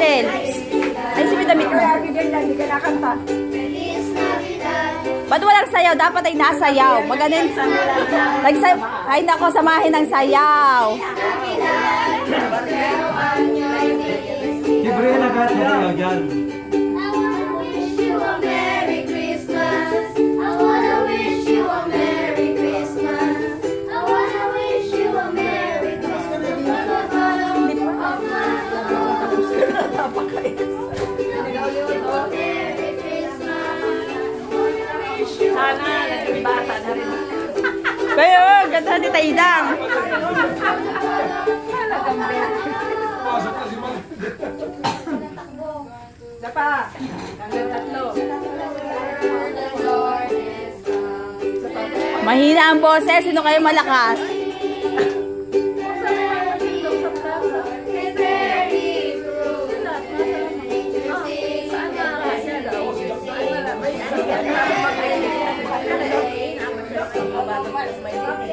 Michelle. Ay, si damit mo. Ba't walang sayaw? Dapat ay nasayaw. Maganin. Ay, nako, samahin ng sayaw. Libre na agad na sayaw dyan. Sana, naging bata na rin. Kayo, ganda ni Taydang. Dapa, hanggang 3. Mahina ang boses. Sino kayo malakas? May